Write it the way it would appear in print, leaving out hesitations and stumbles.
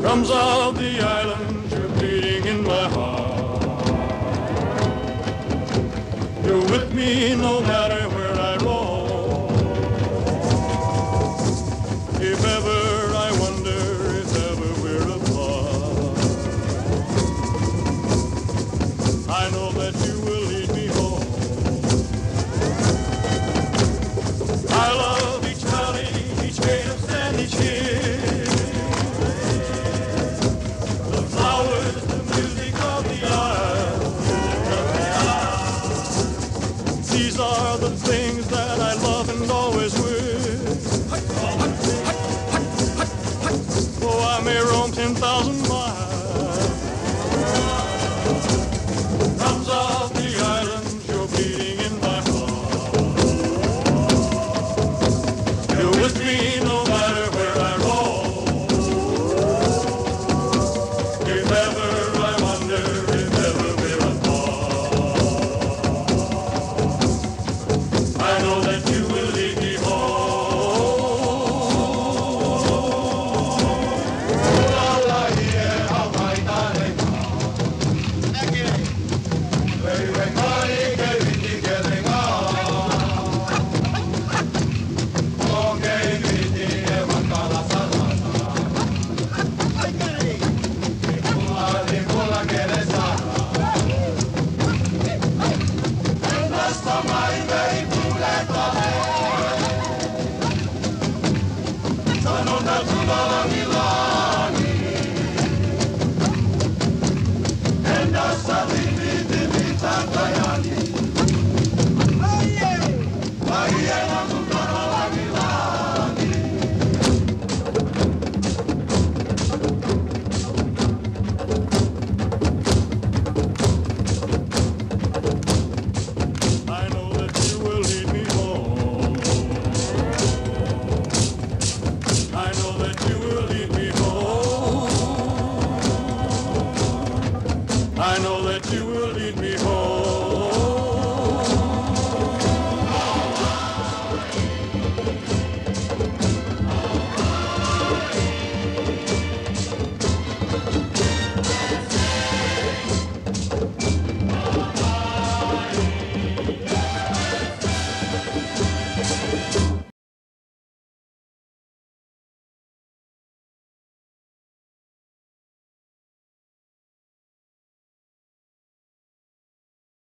Drums of the island, you're beating in my heart. You're with me no matter where I roam. If ever I wonder, if ever we're apart, I know that you will lead me home. I love each valley, each gate and each hill. These are the things that I love and always will. Oh, I may roam 10,000 miles. Drums of the island, you're beating in my heart. You're with me no matter where I roam. If ever I wonder, if ever we're apart, I know that you